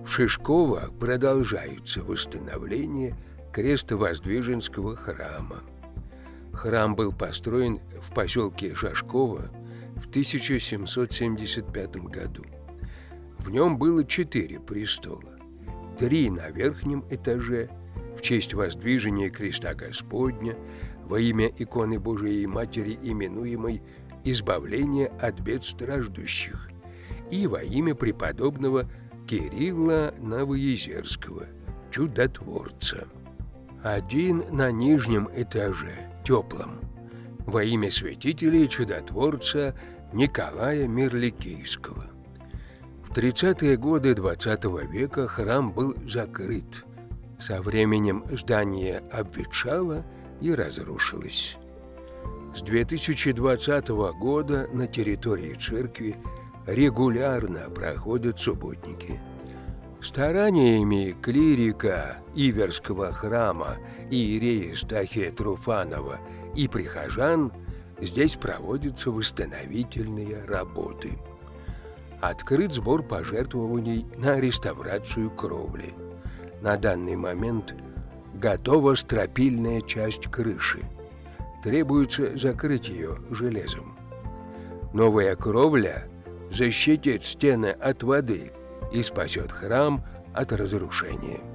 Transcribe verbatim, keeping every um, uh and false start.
В Шишково продолжается восстановление Крестовоздвиженского храма. Храм был построен в поселке Шашково в тысяча семьсот семьдесят пятом году. В нем было четыре престола, три на верхнем этаже в честь воздвижения креста Господня во имя иконы Божией Матери, именуемой «Избавление от бед страждущих», и во имя преподобного Кирилла Новоезерского, чудотворца. Один на нижнем этаже, теплом, во имя святителя и чудотворца Николая Мирликийского. В тридцатые годы двадцатого века храм был закрыт. Со временем здание обветшало и разрушилось. С две тысячи двадцатого года на территории церкви регулярно проходят субботники. Стараниями клирика Иверского храма иерея Стахия Труфанова и прихожан здесь проводятся восстановительные работы. Открыт сбор пожертвований на реставрацию кровли. На данный момент готова стропильная часть крыши. Требуется закрыть ее железом. Новая кровля защитит стены от воды и спасет храм от разрушения.